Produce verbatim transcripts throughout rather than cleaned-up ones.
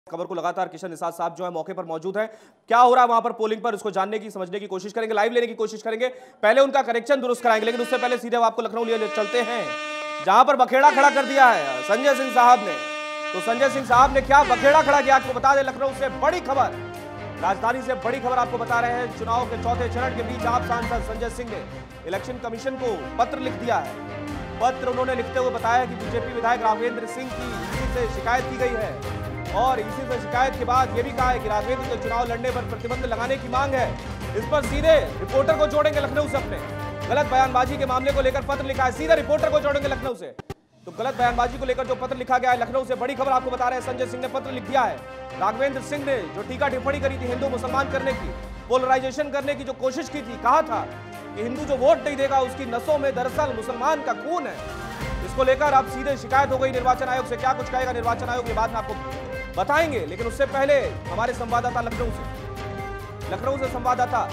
खबर को लगातार किशन निषाद साहब जो है मौके पर मौजूद है। क्या हो रहा है वहां पर पोलिंग पर, इसको जानने की समझने की कोशिश करेंगे, लाइव लेने की कोशिश करेंगे, पहले उनका कनेक्शन दुरुस्त कराएंगे। लेकिन उससे पहले सीधे आपको लखनऊ लिए चलते हैं जहां पर बखेड़ा खड़ा कर दिया है संजय सिंह साहब ने। तो संजय सिंह साहब ने क्या बखेड़ा खड़ा किया आपको बता दें। लखनऊ से बड़ी खबर, राजधानी से बड़ी खबर आपको बता रहे हैं। चुनाव के चौथे चरण के बीच आप सांसद संजय सिंह ने इलेक्शन कमीशन को पत्र लिख दिया है। पत्र उन्होंने लिखते हुए बताया कि बीजेपी विधायक राघवेंद्र सिंह की इसी से शिकायत की गई है और इसी से शिकायत के बाद यह भी कहा है कि राघवेंद्र के चुनाव लड़ने पर प्रतिबंध लगाने की मांग है। इस पर सीधे रिपोर्टर को जोड़ेंगे लखनऊ से। अपने गलत बयानबाजी के मामले को लेकर पत्र लिखा है, सीधे रिपोर्टर को जोड़ेंगे लखनऊ से। तो गलत बयानबाजी को लेकर जो पत्र लिखा गया है लखनऊ से बड़ी खबर आपको बता रहे हैं। संजय सिंह ने पत्र लिख दिया है। राघवेंद्र सिंह ने जो टीका टिप्पणी करी थी हिंदू मुसलमान करने की, पोलराइजेशन करने की जो कोशिश की थी, कहा था कि हिंदू जो वोट नहीं देगा उसकी नसों में दरअसल मुसलमान का खून है। इसको लेकर अब सीधे शिकायत हो गई निर्वाचन आयोग से। क्या कुछ कहेगा निर्वाचन आयोग के बाद में आपको बताएंगे, लेकिन उससे पहले हमारे संवाददाता लखनऊ से लखनऊ से संवाददाता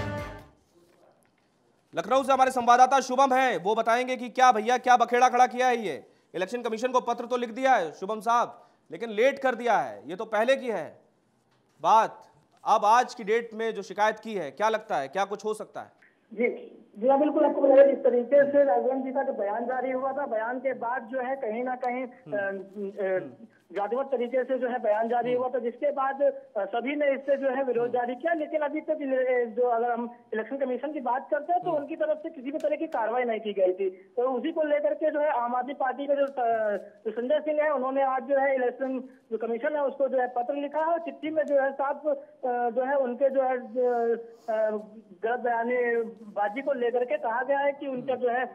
लखनऊ से हमारे संवाददाता शुभम है, वो बताएंगे कि क्या भैया क्या बखेड़ा खड़ा किया है। ये इलेक्शन कमीशन को पत्र तो लिख दिया है शुभम साहब, लेकिन लेट कर दिया है। ये तो पहले की है बात, अब आज की डेट में जो शिकायत की है, क्या लगता है क्या कुछ हो सकता है? जी जी हाँ, बिल्कुल आपको बताया जिस तरीके से राघवेंद्र जी का जो बयान जारी हुआ था, बयान के बाद जो है कहीं ना कहीं जातिवाद तरीके से जो है बयान जारी हुआ था, जिसके बाद सभी ने इससे जो है विरोध जारी किया। लेकिन अभी तक जो अगर हम इलेक्शन कमीशन की बात करते हैं तो उनकी तरफ से किसी भी तरह की कार्रवाई नहीं की गई थी। तो उसी को लेकर के जो है आम आदमी पार्टी के जो संजय सिंह है उन्होंने आज जो है इलेक्शन जो कमीशन है उसको जो है पत्र लिखा है और चिट्ठी में जो है साफ जो है उनके जो है गलत बयानबाजी को लेकर के कहा गया है कि उनका जो है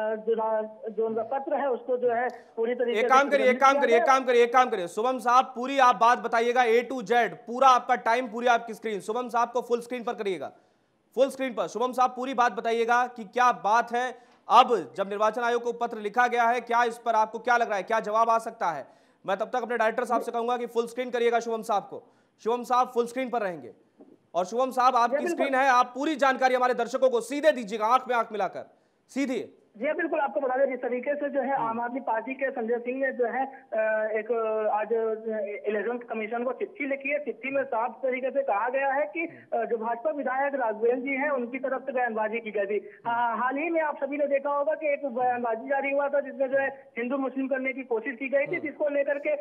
जो उनका पत्र है उसको जो है पूरी तरीके से एक काम करिए एक काम करिए एक काम करिए एक काम करिए शुभम साहब, पूरी आप बात बताइएगा ए टू जेड, पूरा आपका टाइम, पूरी आपकी स्क्रीन। शुभम साहब को फुल स्क्रीन पर करिएगा, फुल स्क्रीन पर शुभम साहब पूरी बात बताइएगा कि क्या बात है। अब जब निर्वाचन आयोग को पत्र लिखा गया है, क्या इस पर आपको क्या लग रहा है, क्या जवाब आ सकता है? मैं तब तक अपने डायरेक्टर साहब से कहूंगा कि फुल स्क्रीन करिएगा शुभम साहब को। शुभम साहब फुल स्क्रीन पर रहेंगे और शुभम साहब आपकी स्क्रीन है, आप पूरी जानकारी हमारे दर्शकों को सीधे दीजिएगा, आंख में आंख मिलाकर सीधे। जी बिल्कुल, आपको बता दें जिस तरीके से जो है आम आदमी पार्टी के संजय सिंह ने जो है एक आज इलेक्शन कमीशन को चिट्ठी लिखी है। चिट्ठी में साफ तरीके से कहा गया है कि जो भाजपा विधायक राघवेंद्र जी हैं उनकी तरफ से बयानबाजी की गई थी। हाल ही में आप सभी ने देखा होगा कि एक बयानबाजी जारी हुआ था जिसमें जो है हिंदू मुस्लिम करने की कोशिश की गई थी, जिसको लेकर के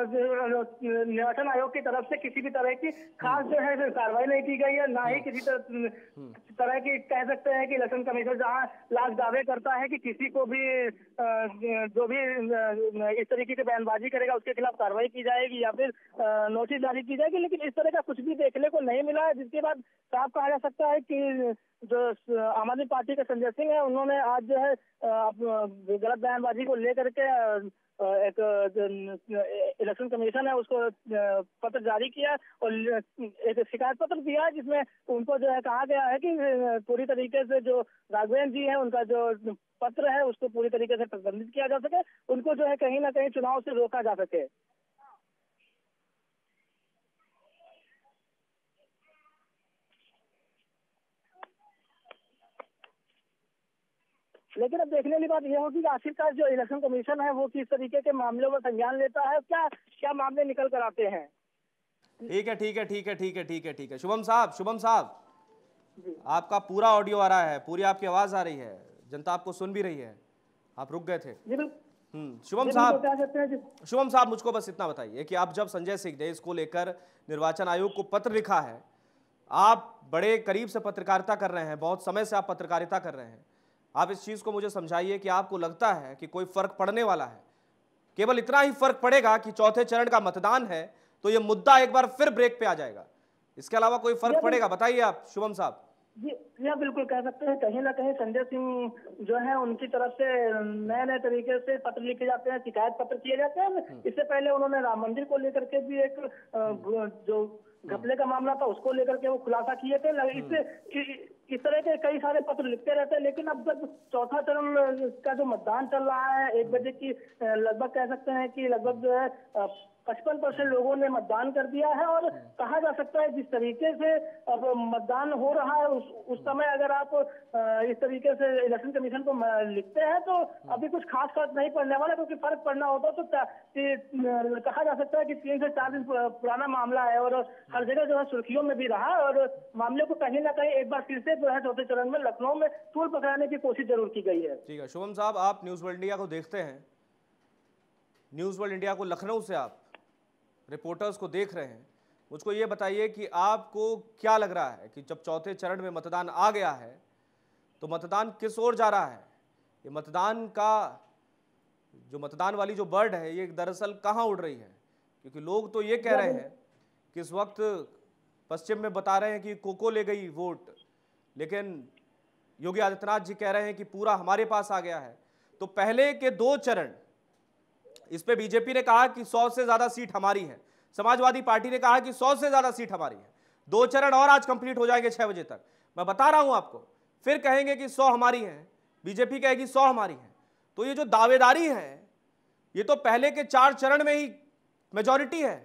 निर्वाचन आयोग की तरफ से किसी भी तरह की खास जो है कार्रवाई नहीं की गई है, ना ही किसी तरह की कह सकते हैं कि इलेक्शन कमीशन जहाँ लाख दावे करता है है कि किसी को भी जो भी इस तरीके की बयानबाजी करेगा उसके खिलाफ कार्रवाई की जाएगी या फिर नोटिस जारी की जाएगी, लेकिन इस तरह का कुछ भी देखने को नहीं मिला है। जिसके बाद साफ कहा जा सकता है कि जो आम आदमी पार्टी के संजय सिंह है उन्होंने आज जो है गलत बयानबाजी को लेकर के एक इलेक्शन कमीशन है उसको पत्र जारी किया और एक शिकायत पत्र दिया है जिसमें उनको जो है कहा गया है कि पूरी तरीके से जो राघवेंद्र जी है उनका जो पत्र है उसको पूरी तरीके से प्रतिबंधित किया जा सके, उनको जो है कहीं ना कहीं चुनाव से रोका जा सके। लेकिन अब देखने वाली बात यह होगी कि आखिरकार जो इलेक्शन कमीशन है वो किस तरीके के मामलों में संज्ञान लेता है, क्या क्या मामले निकल कर आते हैं। ठीक है ठीक है ठीक है ठीक है ठीक है ठीक है शुभम साहब, शुभम साहब आपका पूरा ऑडियो आ रहा है, पूरी आपकी आवाज आ रही है, जनता आपको सुन भी रही है, आप रुक गए थे। हम्म शुभम साहब शुभम साहब मुझको बस इतना बताइए कि आप जब संजय सिंह ने इसको लेकर निर्वाचन आयोग को पत्र लिखा है, आप बड़े करीब से पत्रकारिता कर रहे हैं, बहुत समय से आप पत्रकारिता कर रहे हैं, आप इस चीज को मुझे समझाइए कि आपको लगता है कि कोई फर्क पड़ने वाला है? केवल इतना ही फर्क पड़ेगा कि चौथे चरण का मतदान है तो यह मुद्दा एक बार फिर ब्रेक पे आ जाएगा, इसके अलावा कोई फर्क पड़ेगा? बताइए आप शुभम साहब। जी या बिल्कुल कह सकते हैं कहीं ना कहीं संजय सिंह जो है उनकी तरफ से नए नए तरीके से पत्र लिखे जाते हैं, शिकायत पत्र किए जाते हैं। इससे पहले उन्होंने राम मंदिर को लेकर के भी एक जो घपले का मामला था उसको लेकर के वो खुलासा किए थे। इससे इस तरह के कई सारे पत्र लिखते रहते हैं, लेकिन अब जब चौथा चरण का जो मतदान चल रहा है एक बजे की लगभग कह सकते हैं कि लगभग जो है पचपन परसेंट लोगों ने मतदान कर दिया है। और कहा जा सकता है जिस तरीके से अब मतदान हो रहा है उस उस समय अगर आप इस तरीके से इलेक्शन कमीशन को लिखते हैं तो अभी कुछ खास फर्क नहीं पड़ने वाला, क्योंकि फर्क पड़ना होता तो कहा जा सकता है कि तीन से चार दिन पुराना मामला है और हर जगह जो है सुर्खियों में भी रहा और मामले को कहीं ना कहीं एक बार फिर से जो है चौथे चरण में लखनऊ में तूल पकड़ाने की कोशिश जरूर की गई है। ठीक है शुभम साहब, आप न्यूज वर्ल्ड इंडिया को देखते हैं, न्यूज वर्ल्ड इंडिया को लखनऊ से आप रिपोर्टर्स को देख रहे हैं, मुझको ये बताइए कि आपको क्या लग रहा है कि जब चौथे चरण में मतदान आ गया है तो मतदान किस ओर जा रहा है? ये मतदान का जो मतदान वाली जो बर्ड है ये दरअसल कहाँ उड़ रही है? क्योंकि लोग तो ये कह रहे हैं कि इस वक्त पश्चिम में बता रहे हैं कि कोको ले गई वोट, लेकिन योगी आदित्यनाथ जी कह रहे हैं कि पूरा हमारे पास आ गया है। तो पहले के दो चरण इस पे बीजेपी ने कहा कि सौ से ज्यादा सीट हमारी है, समाजवादी पार्टी ने कहा कि सौ से ज्यादा सीट हमारी है। दो चरण और आज कंप्लीट हो जाएंगे छह बजे तक, मैं बता रहा हूं आपको। फिर कहेंगे कि सौ हमारी है, बीजेपी कहेगी सौ हमारी है। तो ये जो दावेदारी है ये तो पहले के चार चरण में ही मेजॉरिटी है।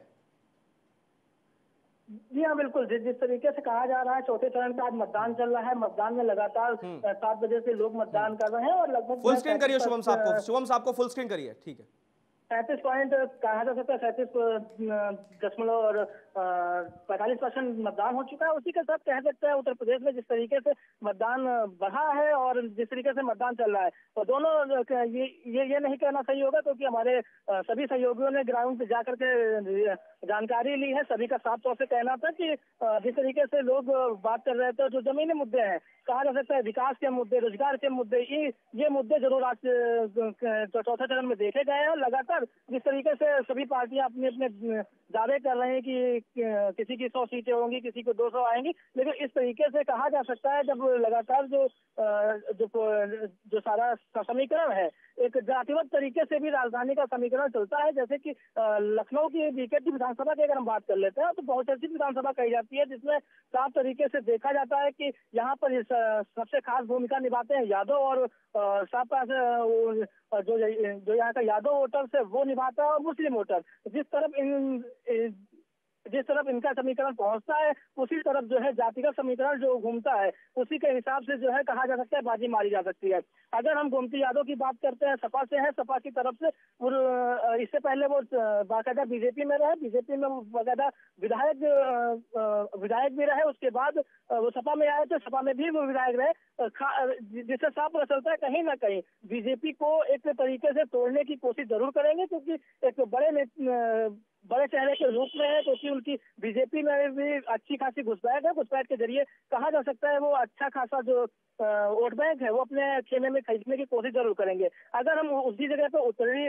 जी हाँ बिल्कुल, जिस जिस तरीके से कहा जा रहा है चौथे चरण का आज मतदान चल रहा है, मतदान में लगातार सात बजे से लोग मतदान कर रहे हैं और लगभग फुल स्क्रीन करिए शुभम साहब को, शुभम साहब को फुल स्क्रीन करिए। ठीक है, सैंतीस पॉइंट कहा जा सकता है, सैंतीस दशमलव और पैंतालीस परसेंट मतदान हो चुका है। उसी के साथ कह सकते हैं उत्तर प्रदेश में जिस तरीके से मतदान बढ़ा है और जिस तरीके से मतदान चल रहा है तो दोनों ये ये ये नहीं कहना सही होगा, क्योंकि हमारे सभी सहयोगियों ने ग्राउंड पे जाकर के जानकारी ली है। सभी का साफ तौर से कहना था कि जिस तरीके से लोग बात कर रहे थे जो जमीनी मुद्दे हैं, कहा जा सकता है विकास के मुद्दे, रोजगार के मुद्दे, ये ये मुद्दे जरूर आज चौथे चरण में देखे गए हैं। लगातार जिस तरीके से सभी पार्टियां अपने अपने दावे कर रहे हैं कि किसी की सौ सीटें होंगी, किसी को दो सौ आएंगी, लेकिन इस तरीके से कहा जा सकता है जब लगातार जो जो जो सारा समीकरण है एक जातिगत तरीके से भी राजधानी का समीकरण चलता है। जैसे कि लखनऊ की बीकेटी विधानसभा की अगर हम बात कर लेते हैं तो बहुचर्चित विधानसभा कही जाती है, जिसमें साफ तरीके से देखा जाता है कि यहाँ पर सबसे खास भूमिका निभाते हैं यादव और साफ जो जो यहाँ का यादव वोटर है वो निभाता है और मुस्लिम वोटर। जिस तरफ इन जिस तरफ इनका समीकरण पहुंचता है उसी तरफ जो है जातिगत समीकरण जो घूमता है उसी के हिसाब से जो है कहा जा सकता है बाजी मारी जा सकती है। अगर हम गोमती यादव की बात करते हैं, सपा से है, सपा की तरफ से इससे पहले वो बाकायदा बीजेपी में रहे, बीजेपी में बाकायदा विधायक विधायक भी रहे, उसके बाद वो सपा में आए थे, सपा में भी वो विधायक रहे, जिससे साफ पता चलता है कहीं ना कहीं बीजेपी को एक तरीके से तोड़ने की कोशिश जरूर करेंगे, क्योंकि एक बड़े बड़े चेहरे के रूप में है, क्योंकि उनकी बीजेपी में भी अच्छी खासी घुसपैठ है। घुसपैठ के जरिए कहा जा सकता है वो अच्छा खासा जो वोट बैंक है वो अपने खेमे में खरीदने की कोशिश जरूर करेंगे। अगर हम उसी जगह पे उत्तरी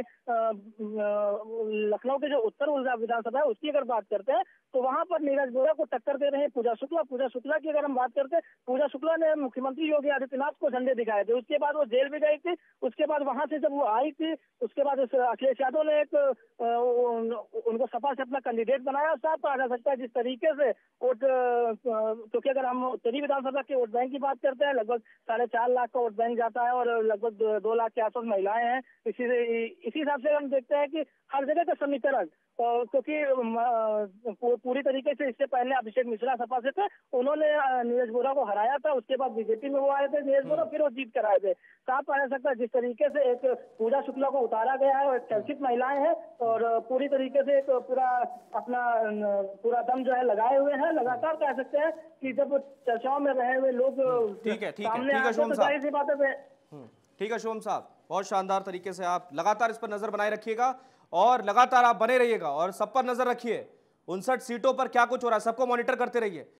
लखनऊ के जो उत्तर विधानसभा है उसकी अगर बात करते हैं तो वहां पर नीरज वोरा को टक्कर दे रहे हैं पूजा शुक्ला। पूजा शुक्ला की अगर हम बात करते हैं, पूजा शुक्ला ने मुख्यमंत्री योगी आदित्यनाथ को झंडे दिखाए थे, उसके बाद वो जेल भी गई थी, उसके बाद वहां से जब वो आई थी उसके बाद अखिलेश यादव ने एक उनको सपा से अपना कैंडिडेट बनाया। साफ कहा जा सकता है जिस तरीके से वोट, क्योंकि अगर हम उत्तरी विधानसभा के वोट बैंक की बात करते हैं लगभग साढ़े चार लाख का वोट बैंक जाता है और लगभग दो लाख के आसपास महिलाएं हैं। इसी इसी हिसाब से हम देखते हैं कि हर जगह का समीकरण, क्योंकि पूरी तरीके से इससे पहले अभिषेक मिश्रा सपा से थे, उन्होंने नीरज वोरा को हराया था, उसके बाद बीजेपी में वो आए थे नीरज वोरा, फिर वो जीत कर आए थे। साफ कहा जा सकता है जिस तरीके से एक पूजा शुक्ला को उतारा गया है और चर्चित महिलाएं हैं और पूरी तरीके से एक पूरा अपना पूरा दम जो है लगाए हुए हैं। लगातार कह सकते हैं कि जब चर्चाओं में रहे हुए लोग ठीक है ठीक है ठीक है शुभम साहब, ठीक है शुभम साहब, बहुत शानदार तरीके से आप लगातार इस पर नजर बनाए रखिएगा और लगातार आप बने रहिएगा और सब पर नजर रखिए। उनसठ सीटों पर क्या कुछ हो रहा है सबको मॉनिटर करते रहिए।